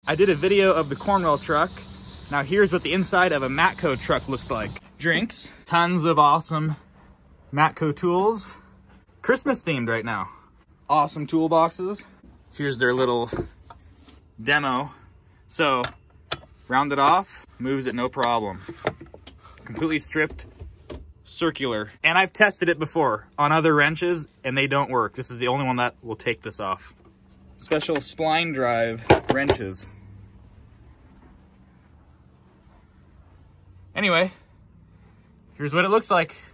I did a video of the Cornwell truck. Now here's what the inside of a Matco truck looks like. Drinks, tons of awesome Matco tools. Christmas themed right now. Awesome toolboxes. Here's their little demo. So, round it off, moves it no problem. Completely stripped, circular. And I've tested it before on other wrenches and they don't work. This is the only one that will take this off. Special spline drive wrenches. Anyway, here's what it looks like.